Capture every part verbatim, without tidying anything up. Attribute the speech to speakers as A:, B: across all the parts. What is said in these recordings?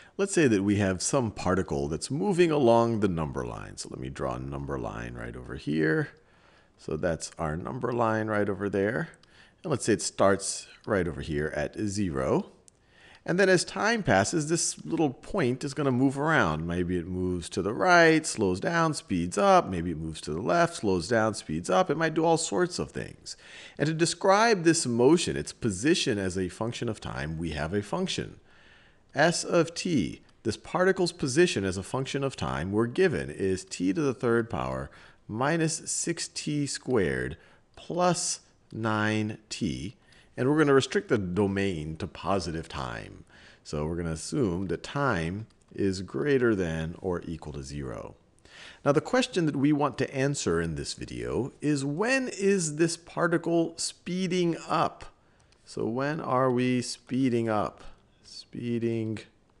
A: Let's say that we have some particle that's moving along the number line. So let me draw a number line right over here. So that's our number line right over there. And let's say it starts right over here at zero. And then as time passes, this little point is going to move around. Maybe it moves to the right, slows down, speeds up. Maybe it moves to the left, slows down, speeds up. It might do all sorts of things. And to describe this motion, its position as a function of time, we have a function. S of t, this particle's position as a function of time, we're given is t to the third power minus six t squared plus nine t. And we're going to restrict the domain to positive time. So we're going to assume that time is greater than or equal to zero. Now the question that we want to answer in this video is, when is this particle speeding up? So when are we speeding up? Speeding,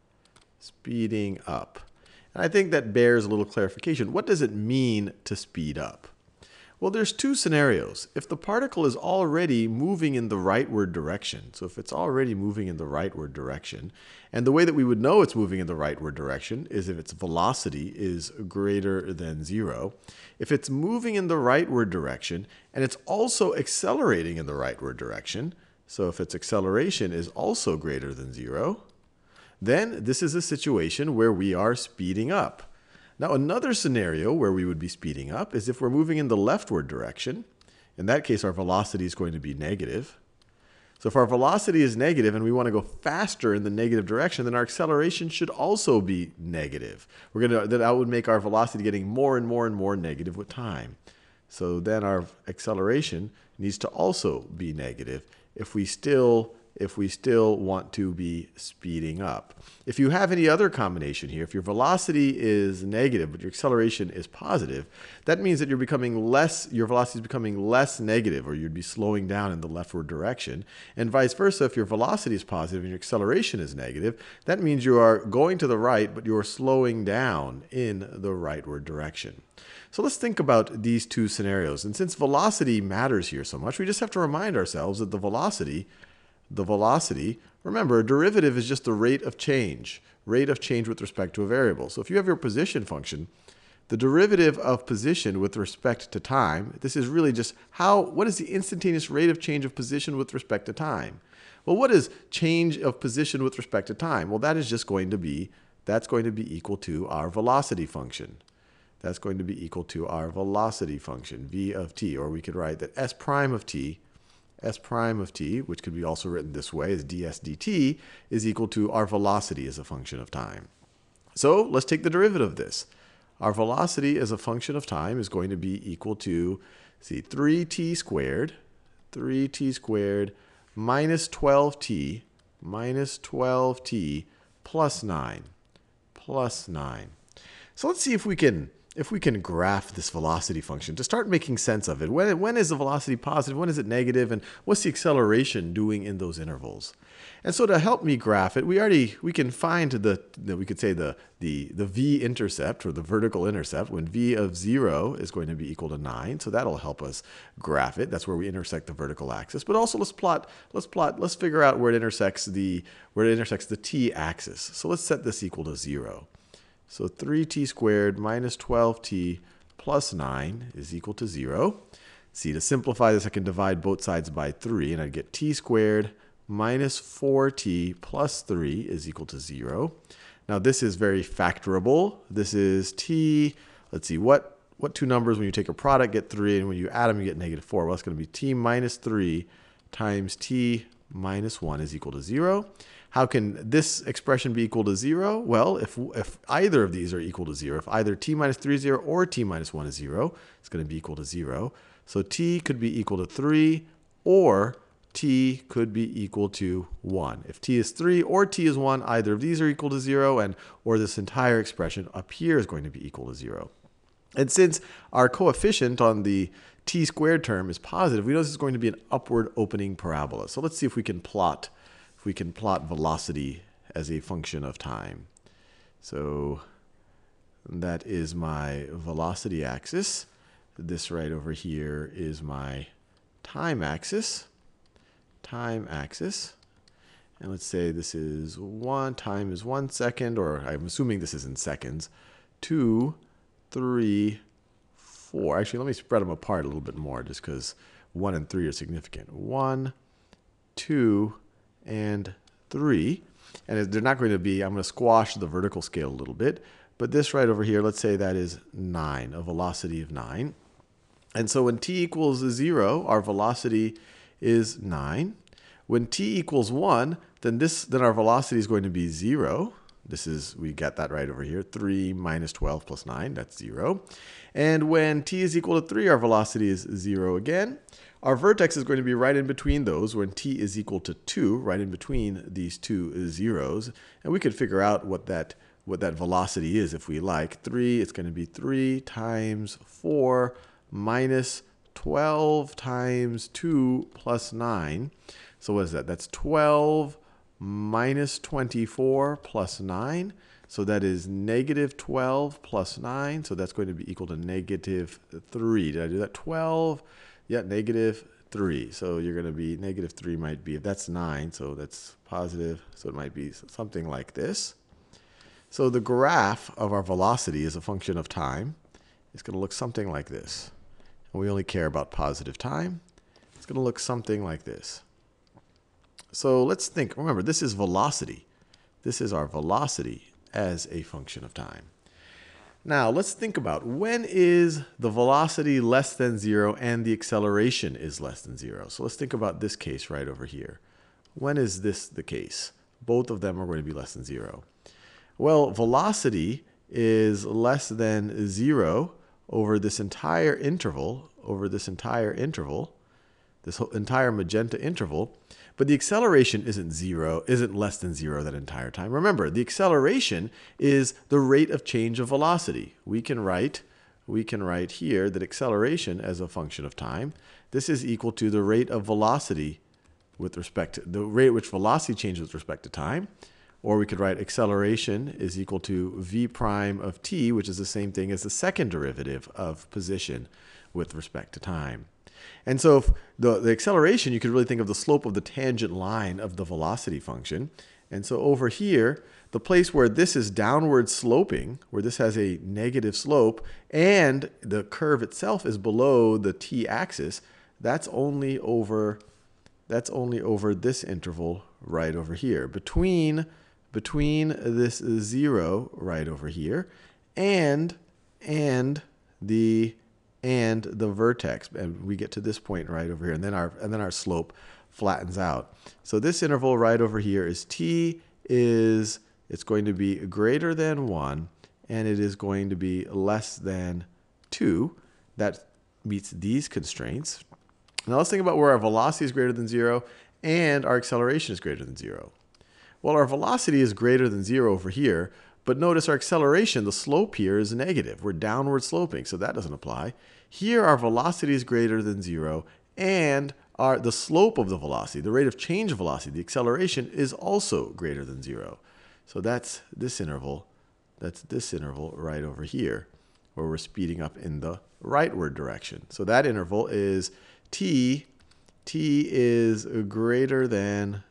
A: speeding up. And I think that bears a little clarification. What does it mean to speed up? Well, there's two scenarios. If the particle is already moving in the rightward direction, so if it's already moving in the rightward direction, and the way that we would know it's moving in the rightward direction is if its velocity is greater than zero. If it's moving in the rightward direction and it's also accelerating in the rightward direction, so if its acceleration is also greater than zero, then this is a situation where we are speeding up. Now, another scenario where we would be speeding up is if we're moving in the leftward direction. In that case, our velocity is going to be negative. So if our velocity is negative and we want to go faster in the negative direction, then our acceleration should also be negative. We're going to, that would make our velocity getting more and more and more negative with time. So then our acceleration needs to also be negative if we still if we still want to be speeding up. If you have any other combination here, if your velocity is negative but your acceleration is positive, that means that you're becoming less, your velocity is becoming less negative, or you'd be slowing down in the leftward direction. And vice versa, if your velocity is positive and your acceleration is negative, that means you are going to the right, but you're slowing down in the rightward direction. So let's think about these two scenarios. And since velocity matters here so much, we just have to remind ourselves that the velocity The velocity, remember, a derivative is just the rate of change, rate of change with respect to a variable. So if you have your position function, the derivative of position with respect to time, this is really just how, what is the instantaneous rate of change of position with respect to time? Well, what is change of position with respect to time? Well, that is just going to be, that's going to be equal to our velocity function. That's going to be equal to our velocity function, v of t, or we could write that s prime of t S prime of t, which could be also written this way as ds dt, is equal to our velocity as a function of time. So let's take the derivative of this. Our velocity as a function of time is going to be equal to, see, three t squared, three t squared minus twelve t, minus twelve t plus nine, plus nine. So let's see if we can If we can graph this velocity function to start making sense of it. When, when is the velocity positive? When is it negative? And what's the acceleration doing in those intervals? And so to help me graph it, we already we can find the, the we could say the, the, the v-intercept, or the vertical intercept, when v of zero is going to be equal to nine. So that'll help us graph it. That's where we intersect the vertical axis. But also let's plot, let's plot, let's figure out where it intersects the where it intersects the t-axis. So let's set this equal to zero. So three t squared minus twelve t plus nine is equal to zero. See, to simplify this, I can divide both sides by three, and I'd get t squared minus four t plus three is equal to zero. Now, this is very factorable. This is t, let's see, what, what two numbers when you take a product get three, and when you add them you get negative four? Well, it's going to be t minus three times t minus one is equal to zero. How can this expression be equal to zero? Well, if, if either of these are equal to zero, if either t minus three is zero or t minus one is zero, it's going to be equal to zero. So t could be equal to three, or t could be equal to one. If t is three or t is one, either of these are equal to zero, and or this entire expression up here is going to be equal to zero. And since our coefficient on the t squared term is positive, we know this is going to be an upward opening parabola. So let's see if we can plot if we can plot velocity as a function of time. So that is my velocity axis. This right over here is my time axis. Time axis. And let's say this is one, time is one second, or I'm assuming this is in seconds. Two, three, four. Actually, let me spread them apart a little bit more just because one and three are significant. One, two, and three. And they're not going to be, I'm going to squash the vertical scale a little bit. But this right over here, let's say that is nine, a velocity of nine. And so when t equals zero, our velocity is nine. When t equals one, then this then our velocity is going to be zero. This is, we get that right over here, three minus twelve plus nine, that's zero. And when t is equal to three, our velocity is zero again. Our vertex is going to be right in between those when t is equal to two, right in between these two zeros. And we could figure out what that, what that velocity is if we like. three, it's going to be three times four minus twelve times two plus nine. So what is that? That's twelve minus twenty-four plus nine. So that is negative twelve plus nine. So that's going to be equal to negative three. Did I do that? twelve. Yeah, negative three. So you're going to be negative three might be, if that's nine, so that's positive. So it might be something like this. So the graph of our velocity as a function of time is going to look something like this. And we only care about positive time. It's going to look something like this. So let's think, remember, this is velocity. This is our velocity as a function of time. Now, let's think about when is the velocity less than zero and the acceleration is less than zero. So let's think about this case right over here. When is this the case? Both of them are going to be less than zero. Well, velocity is less than zero over this entire interval, over this entire interval, this whole entire magenta interval, but the acceleration isn't zero, isn't less than zero that entire time. Remember, the acceleration is the rate of change of velocity. We can write, we can write here that acceleration as a function of time, this is equal to the rate of velocity with respect to, the rate at which velocity changes with respect to time. Or we could write acceleration is equal to v prime of t, which is the same thing as the second derivative of position with respect to time. And so if the, the acceleration, you could really think of the slope of the tangent line of the velocity function. And so over here, the place where this is downward sloping, where this has a negative slope, and the curve itself is below the t-axis, that's only over, that's only over this interval right over here. Between, between this zero right over here and, and the and the vertex, and we get to this point right over here, and then our and then our slope flattens out. So this interval right over here is t is, it's going to be greater than one, and it is going to be less than two. That meets these constraints. Now let's think about where our velocity is greater than zero and our acceleration is greater than zero. Well, our velocity is greater than zero over here, but notice our acceleration, the slope here is negative. We're downward sloping, so that doesn't apply. Here, our velocity is greater than zero, and our, the slope of the velocity, the rate of change of velocity, the acceleration, is also greater than zero. So that's this interval. That's this interval right over here, where we're speeding up in the rightward direction. So that interval is t, t is greater than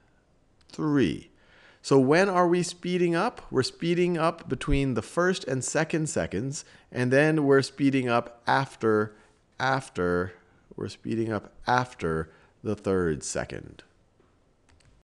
A: three. So when are we speeding up? We're speeding up between the first and second seconds, and then we're speeding up after, after, we're speeding up after the third second.